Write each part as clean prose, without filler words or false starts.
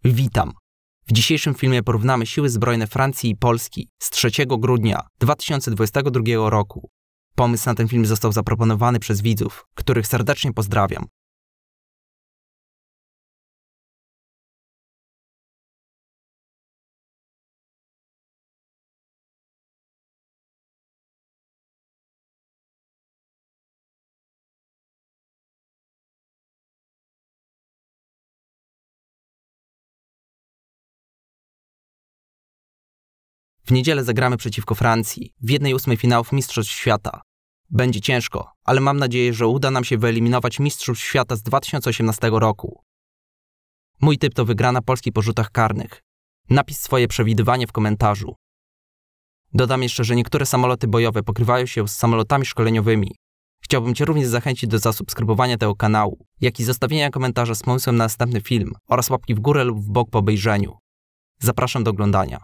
Witam. W dzisiejszym filmie porównamy siły zbrojne Francji i Polski z 3 grudnia 2022 roku. Pomysł na ten film został zaproponowany przez widzów, których serdecznie pozdrawiam. W niedzielę zagramy przeciwko Francji w 1/8 finałów Mistrzostw Świata. Będzie ciężko, ale mam nadzieję, że uda nam się wyeliminować Mistrzów Świata z 2018 roku. Mój typ to wygrana Polski po rzutach karnych. Napisz swoje przewidywanie w komentarzu. Dodam jeszcze, że niektóre samoloty bojowe pokrywają się z samolotami szkoleniowymi. Chciałbym Cię również zachęcić do zasubskrybowania tego kanału, jak i zostawienia komentarza z pomysłem na następny film oraz łapki w górę lub w bok po obejrzeniu. Zapraszam do oglądania.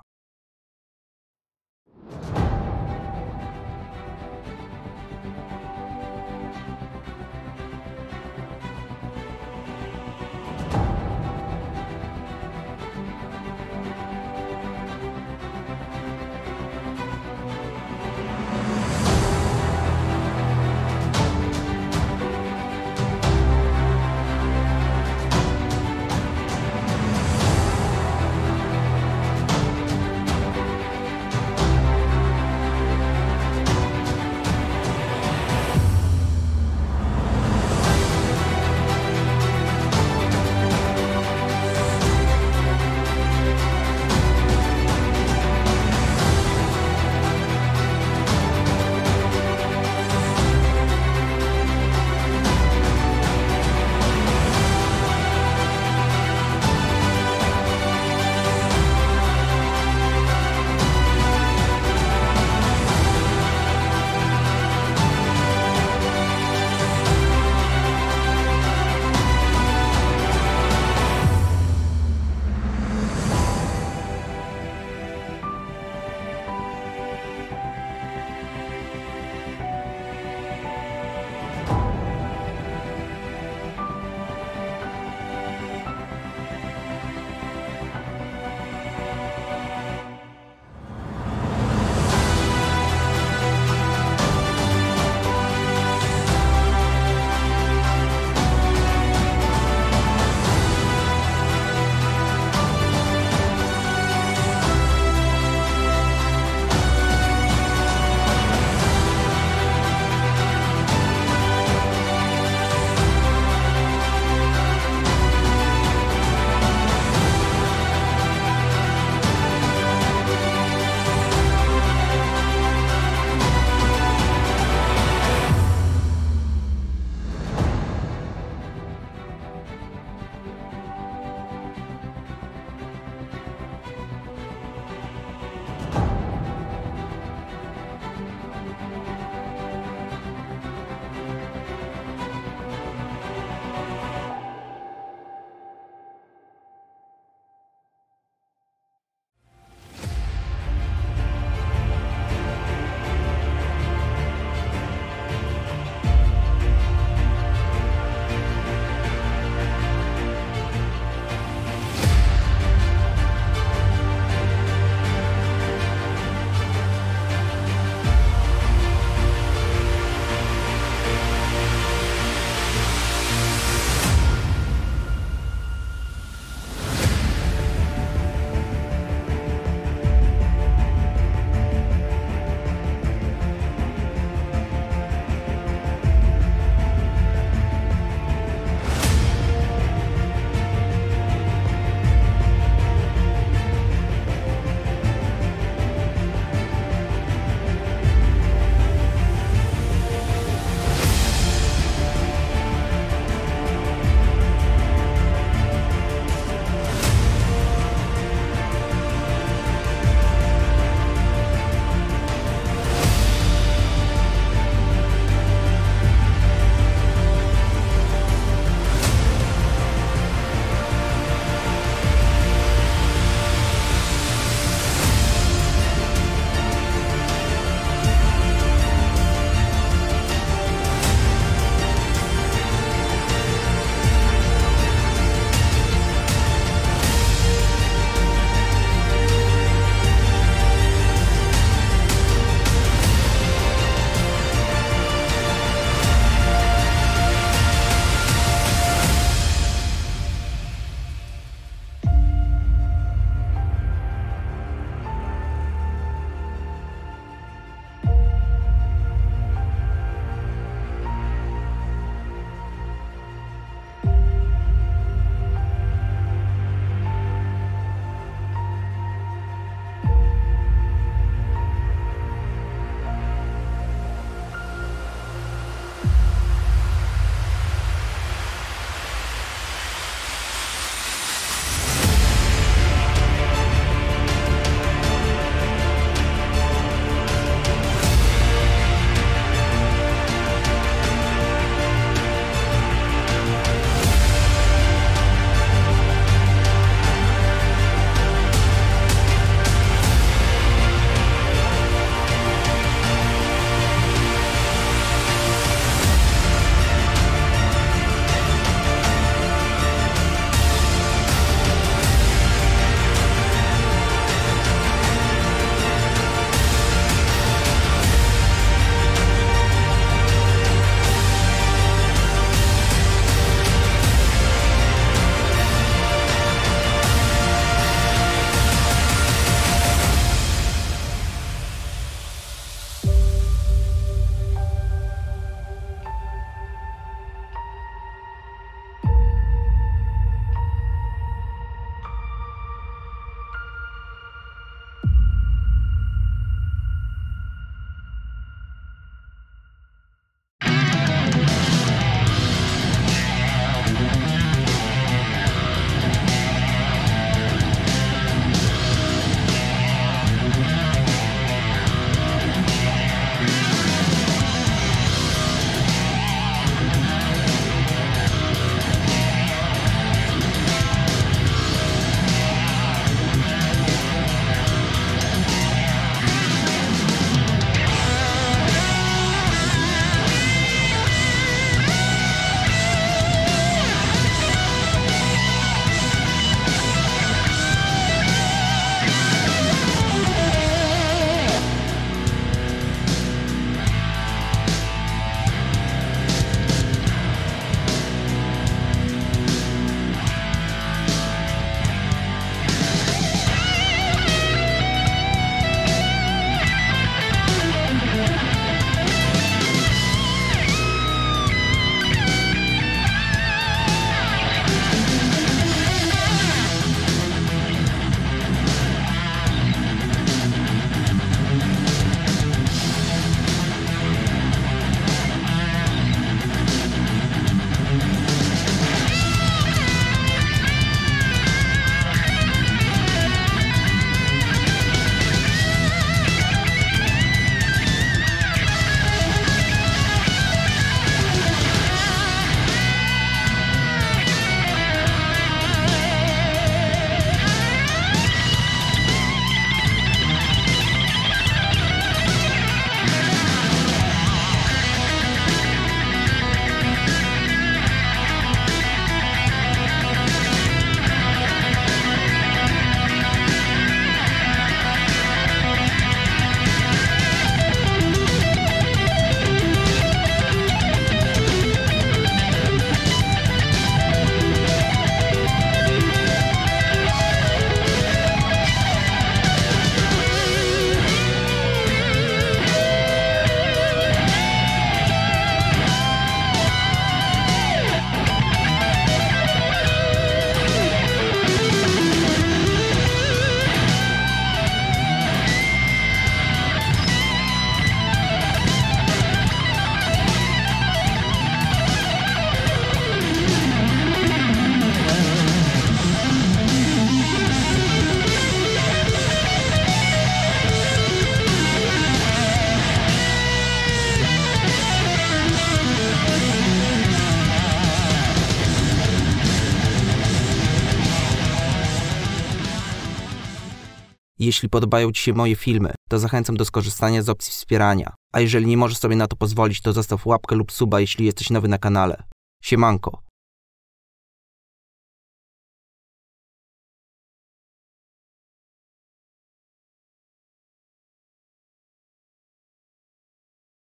Jeśli podobają Ci się moje filmy, to zachęcam do skorzystania z opcji wspierania, a jeżeli nie możesz sobie na to pozwolić, to zostaw łapkę lub suba, jeśli jesteś nowy na kanale. Siemanko.